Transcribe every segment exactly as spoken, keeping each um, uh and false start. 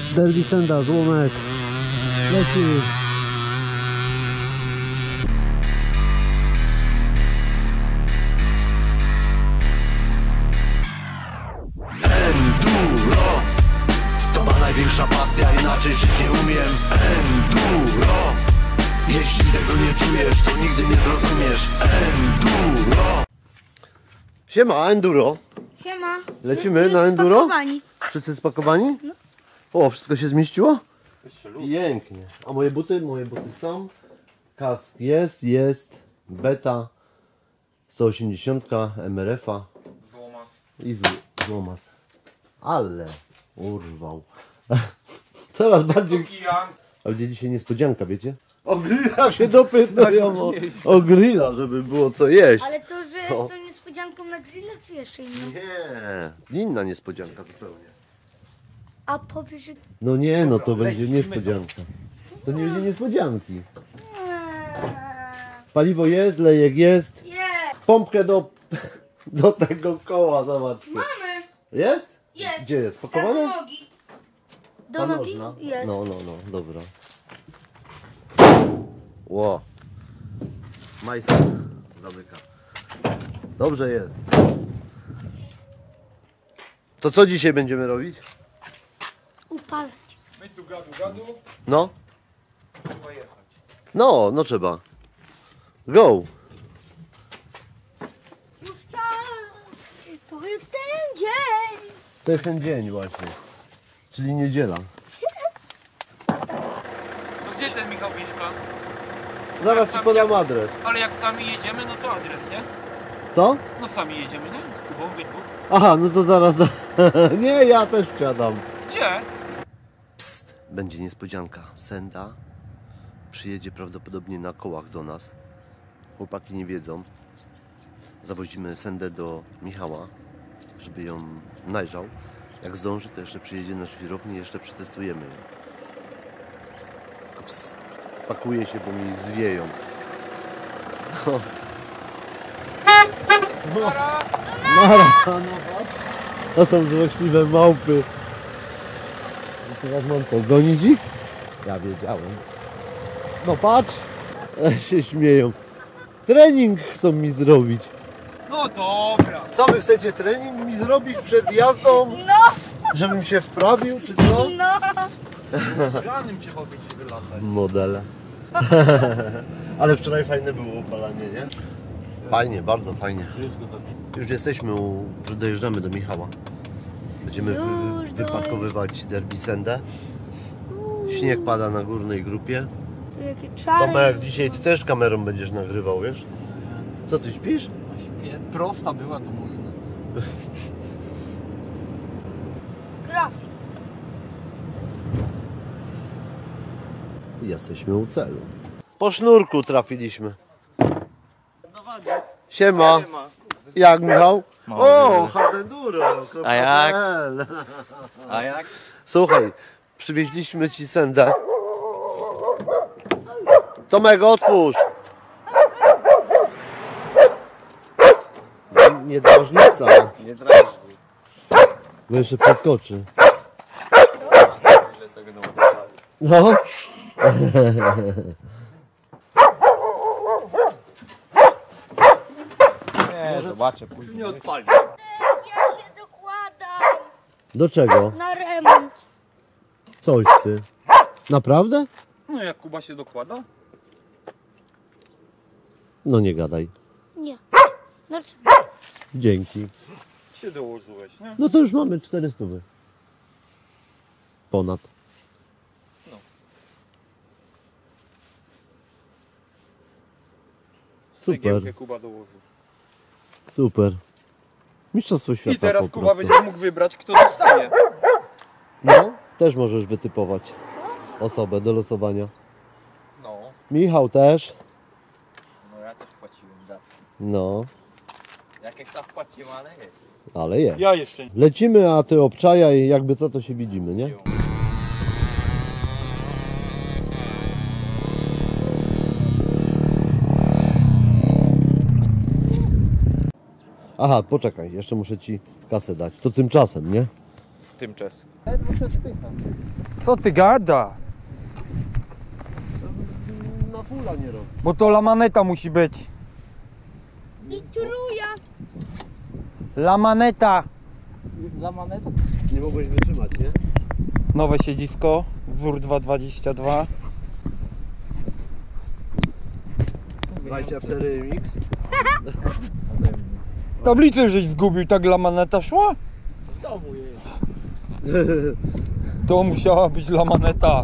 Derby Senda, złomek. Leci. Enduro to ma największa pasja, inaczej żyć nie umiem. Enduro, jeśli tego nie czujesz, to nigdy nie zrozumiesz. Enduro. Siema, Enduro. Siema. Lecimy na Enduro? Spakowani. Wszyscy spakowani? No. O, wszystko się zmieściło? Pięknie. A moje buty? Moje buty są. Kask jest, jest. Beta. sto osiemdziesiąt, M R F-a. Złomas. I z, złomas. Ale urwał. Coraz bardziej... A gdzie dzisiaj niespodzianka, wiecie? O grilla się dopytają o, o grilla, żeby było co jeść. Ale to, że To. są niespodzianką na grilla, czy jeszcze inną? Nie, inna niespodzianka zupełnie. A powiesz, że... No nie, no to będzie niespodzianka. To nie będzie niespodzianki. Paliwo jest, lejek jest. Nie. Pompkę do, do tego koła, zobaczcie. Mamy. Jest? Jest. Gdzie jest? Tak, Pakowane? do nogi. Do Ta nogi nożna? jest. No, no, no, dobra. Ło. Majster zamyka. Dobrze jest. To co dzisiaj będziemy robić? Upalać. My tu gadu gadu, No, trzeba jechać. no, no trzeba. Go. Już czas. To jest ten dzień. To jest ten dzień właśnie. Czyli niedziela. To gdzie ten Michał mieszka? Zaraz ci Sam- podam jak- adres. Ale jak sami jedziemy, no to adres, nie? Co? No sami jedziemy, nie? Z Kubą, wy dwóch. Aha, no to zaraz. Nie, ja też wsiadam. Gdzie? Psst, będzie niespodzianka. Senda przyjedzie prawdopodobnie na kołach do nas. Chłopaki nie wiedzą. Zawozimy Sendę do Michała, żeby ją najrzał. Jak zdąży, to jeszcze przyjedzie na żwirownię i jeszcze przetestujemy ją. Tylko ps, pakuje się, bo mi zwieją. No. No. Nara, no patrz. To są złośliwe małpy. I teraz mam co, gonić ich? Ja wiedziałem. No patrz, się śmieją. Trening chcą mi zrobić. No dobra. Co wy chcecie, trening mi zrobić przed jazdą? No. Żebym się wprawił, czy co? No. Ganym cię chodzić i wylatać. Modele. Ale wczoraj fajne było opalanie, nie? Fajnie, bardzo fajnie. Już jesteśmy, u, dojeżdżamy do Michała. Będziemy wy, wypakowywać Derby Sendę. Śnieg pada na górnej grupie. Jakie czary. Tomek, dzisiaj ty też kamerą będziesz nagrywał, wiesz? Co, ty śpisz? Śpię. Prosta była, to można. Grafik. Jesteśmy u celu. Po sznurku trafiliśmy. Siema. Jak, Michał? O, Hardenduro. A jak? A jak? Słuchaj, przywieźliśmy ci Sendę. Tomek, otwórz. Nie drażnica. Nie trafisz. Bo jeszcze przeskoczy. No. Nie, zobaczę później. Nie odpali. Ja się dokładam Do czego? na remont. Coś ty. Naprawdę? No jak Kuba się dokłada? No nie gadaj. Nie. Znaczy, Dzięki. Się dołożyłeś, nie? No to już mamy czterysta. Ponad. No. Super, Cegiełkę Kuba dołożył. super. Mistrzostwo świata I teraz po Kuba prostu. będzie mógł wybrać, kto dostanie. No, też możesz wytypować osobę do losowania. No, Michał też. no ja też płaciłem za to. No, Jak tam wpłaciłem, ale jest. ale jest. Ja jeszcze nie. Lecimy, a ty obczajaj, jakby co to się widzimy, nie? Aha, poczekaj, jeszcze muszę ci kasę dać. To tymczasem, nie? Tymczas. Co ty gada? Na fula nie robi. Bo to lamaneta musi być. I truja. Lamaneta. Dla maneta? Nie mogłeś wytrzymać, nie? Nowe siedzisko. Wór dwieście dwadzieścia dwa. dwadzieścia cztery M X. Tablicę żeś zgubił, tak lamaneta szła? W domu jest. To musiała być lamaneta.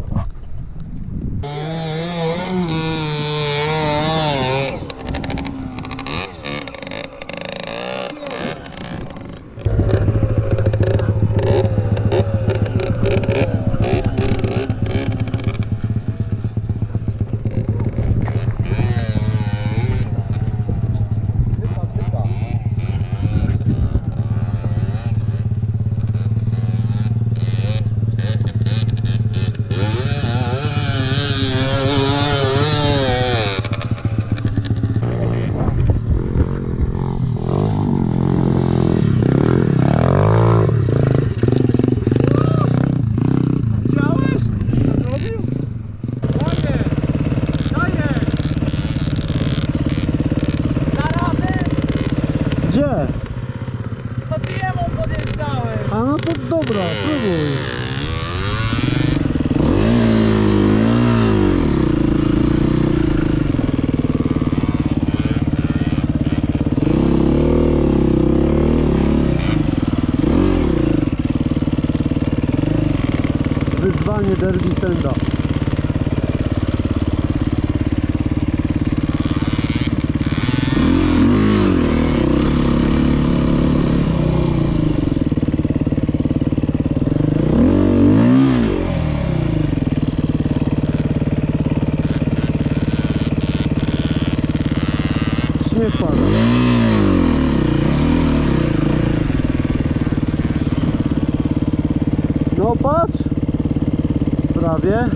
Gdzie? Co ty jemu podjeżdżałeś? A no to dobra, próbuj. Wyzwanie Derby Senda. Śnieg pada. No patrz. Prawie.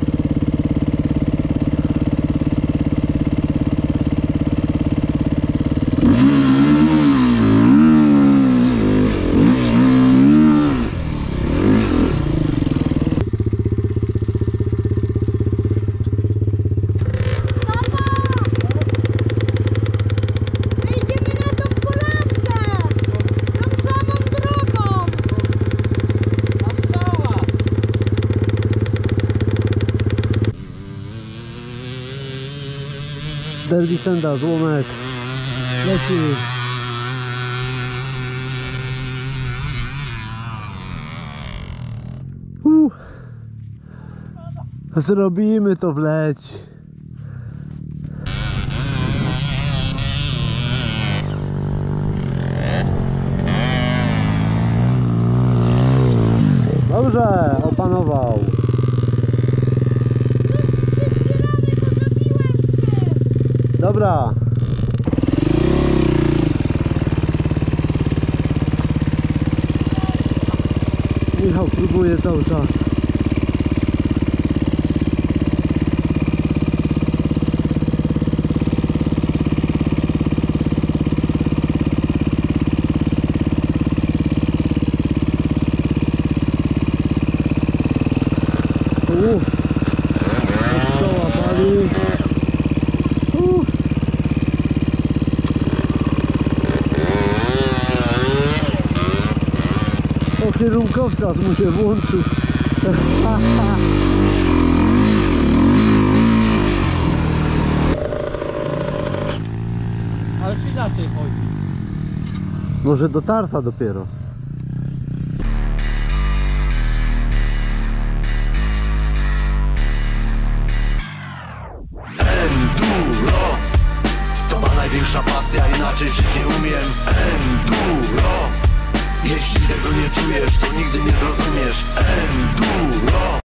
Idziemy na tą polance. Tą samą drogą. Na strzała! Derby Senda, złomek. Leci. Uh. Zrobimy to, wleć. Dobrze, opanował. Wszystkie ramy, bo zrobiłem trzy. Dobra. Michał próbuje cały czas. Uff. Koła pali. Uff. O, kierunkowskaz mu się włączył. Ale już inaczej chodzi. Może do tarta dopiero. Enduro to ma największa pasja, inaczej żyć nie umiem. Enduro, jeśli tego nie czujesz, to nigdy nie zrozumiesz. Enduro.